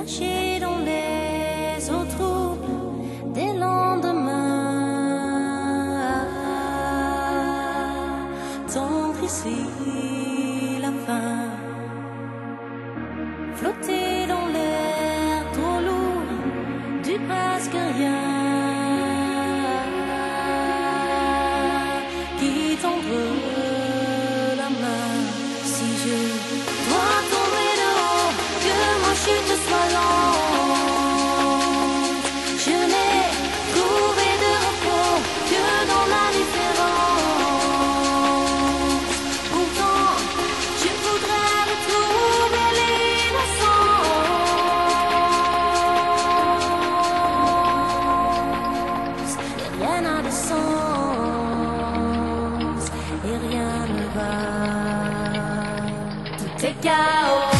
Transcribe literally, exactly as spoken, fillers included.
nager dans les eaux troubles des lendemains. Tendre ici la fin, flotter dans l'air trop lourd du presque rien. Qui tendre la main si je dois tomber de haut, que ma chute soit lente. Je n'ai trouvé de repos que dans la différence. Pourtant, je voudrais retrouver l'innocence. Et rien n'a de sens, et rien ne va. Tout est chaos.